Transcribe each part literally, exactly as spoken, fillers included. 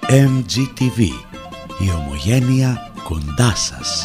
εμ τζι τι βι, η ομογένεια κοντά σας.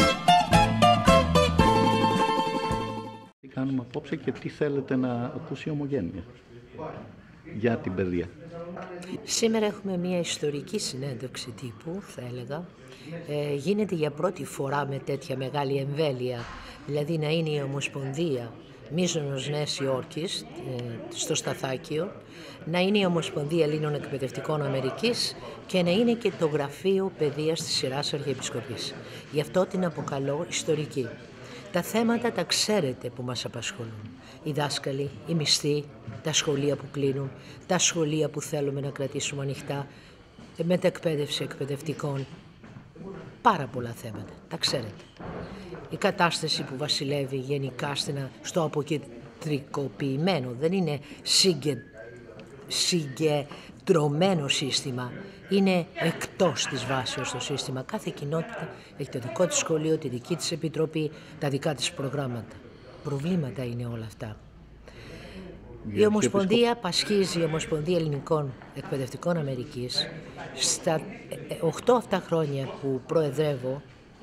Τι κάνουμε απόψε και τι θέλετε να ακούσει η ομογένεια για την παιδεία? Σήμερα έχουμε μια ιστορική συνέντευξη τύπου, θα έλεγα. Ε, γίνεται για πρώτη φορά με τέτοια μεγάλη εμβέλεια, δηλαδή να είναι η Ομοσπονδία Μίζωνος Νέας Υόρκης, ε, στο Σταθάκιο, να είναι η Ομοσπονδία Ελλήνων Εκπαιδευτικών Αμερικής και να είναι και το Γραφείο Παιδείας της Ιεράς Αρχιεπισκοπής. Γι' αυτό την αποκαλώ ιστορική. Τα θέματα τα ξέρετε που μας απασχολούν. Οι δάσκαλοι, οι μισθοί, τα σχολεία που κλείνουν, τα σχολεία που θέλουμε να κρατήσουμε ανοιχτά, μετεκπαίδευση εκπαιδευτικών. Πάρα πολλά θέματα, τα ξέρετε. Η κατάσταση που βασιλεύει γενικά στο αποκεντρικοποιημένο, δεν είναι συγκε... συγκεντρωμένο σύστημα, είναι εκτός της βάσεως το σύστημα. Κάθε κοινότητα έχει το δικό της σχολείο, τη δική της επιτροπή, τα δικά της προγράμματα. Προβλήματα είναι όλα αυτά. Η Ομοσπονδία πασχίζει, η Ομοσπονδία Ελληνικών Εκπαιδευτικών Αμερικής, στα οκτώ αυτά χρόνια που προεδρεύω,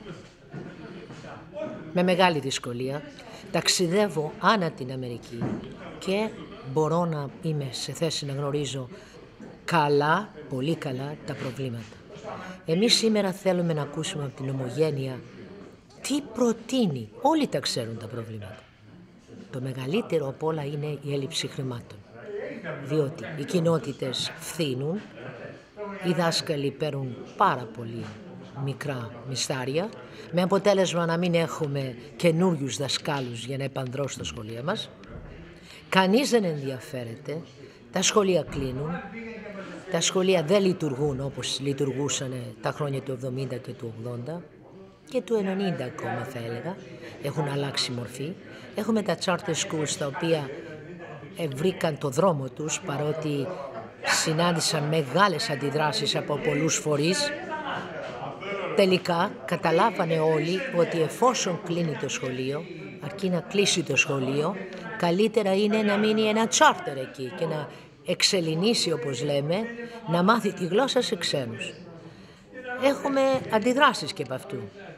με μεγάλη δυσκολία, ταξιδεύω άνα την Αμερική και μπορώ να είμαι σε θέση να γνωρίζω καλά, πολύ καλά, τα προβλήματα. Εμείς σήμερα θέλουμε να ακούσουμε από την ομογένεια τι προτείνει. Όλοι τα ξέρουν τα προβλήματα. Το μεγαλύτερο από όλα είναι η έλλειψη χρημάτων. Διότι οι κοινότητες φθήνουν, οι δάσκαλοι παίρνουν πάρα πολύ μικρά μισθάρια, με αποτέλεσμα να μην έχουμε καινούριους δασκάλους για να επανδρώσουν στα σχολεία μας. Κανείς δεν ενδιαφέρεται, τα σχολεία κλείνουν, τα σχολεία δεν λειτουργούν όπως λειτουργούσαν τα χρόνια του εβδομήντα και του ογδόντα και του ενενήντα ακόμα θα έλεγα, έχουν αλλάξει μορφή. Έχουμε τα charter schools τα οποία βρήκαν το δρόμο τους, παρότι συνάντησαν μεγάλες αντιδράσεις από πολλούς φορείς. Τελικά καταλάβανε όλοι ότι εφόσον κλείνει το σχολείο, αρκεί να κλείσει το σχολείο, καλύτερα είναι να μείνει ένα charter εκεί και να εξελληνίσει, όπως λέμε, να μάθει τη γλώσσα σε ξένους. Έχουμε αντιδράσεις και από αυτού.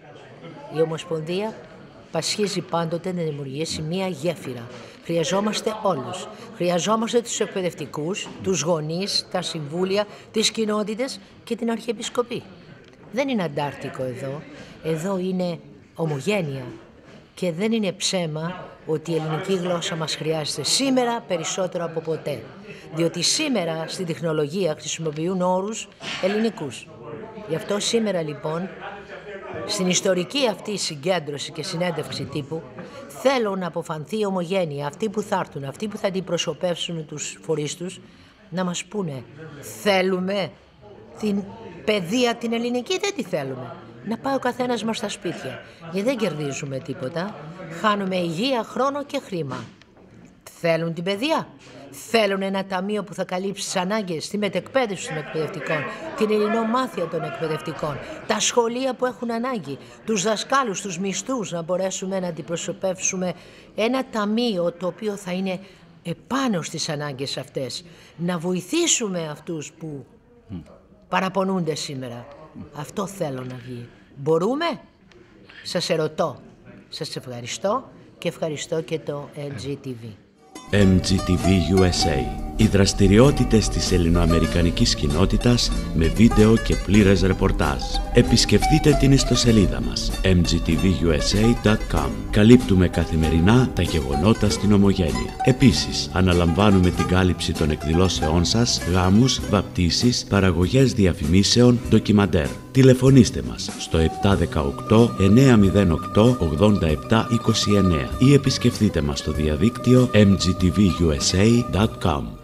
Η Ομοσπονδία πασχίζει πάντοτε να δημιουργήσει μία γέφυρα. Χρειαζόμαστε όλους. Χρειαζόμαστε τους εκπαιδευτικούς, τους γονείς, τα συμβούλια, τις κοινότητες και την Αρχιεπισκοπή. Δεν είναι αντάρτικο εδώ. Εδώ είναι ομογένεια. Και δεν είναι ψέμα ότι η ελληνική γλώσσα μας χρειάζεται σήμερα περισσότερο από ποτέ. Διότι σήμερα στην τεχνολογία χρησιμοποιούν όρους ελληνικούς. Γι' αυτό σήμερα λοιπόν, στην ιστορική αυτή συγκέντρωση και συνέντευξη τύπου, θέλω να αποφανθεί η ομογένεια, αυτοί που θα έρθουν, αυτοί που θα αντιπροσωπεύσουν τους φορείς τους, να μας πούνε, θέλουμε την παιδεία την ελληνική, δεν τη θέλουμε. Να πάει ο καθένας μας στα σπίτια, γιατί δεν κερδίζουμε τίποτα, χάνουμε υγεία, χρόνο και χρήμα. Θέλουν την παιδεία, θέλουν ένα ταμείο που θα καλύψει τις ανάγκες, τη μετεκπαίδευση των εκπαιδευτικών, την ελληνομάθεια των εκπαιδευτικών, τα σχολεία που έχουν ανάγκη, τους δασκάλους, τους μισθούς, να μπορέσουμε να αντιπροσωπεύσουμε ένα ταμείο το οποίο θα είναι επάνω στις ανάγκες αυτές, να βοηθήσουμε αυτούς που παραπονούνται σήμερα. Αυτό θέλω να βγει. Μπορούμε? Σας ερωτώ. Σας ευχαριστώ και ευχαριστώ και το εμ τζι τι βι. εμ τζι τι βι γιου ες έι. Οι δραστηριότητες της ελληνοαμερικανικής κοινότητας με βίντεο και πλήρες ρεπορτάζ. Επισκεφτείτε την ιστοσελίδα μας εμ τζι τι βι γιου ες έι τελεία κομ. Καλύπτουμε καθημερινά τα γεγονότα στην ομογένεια. Επίσης, αναλαμβάνουμε την κάλυψη των εκδηλώσεών σας, γάμους, βαπτίσεις, παραγωγές διαφημίσεων, ντοκιμαντέρ. Τηλεφωνήστε μας στο επτά δεκαοκτώ εννιακόσια οκτώ ογδόντα επτά είκοσι εννέα ή επισκεφτείτε μας στο διαδίκτυο εμ τζι τι βι γιου ες έι τελεία κομ.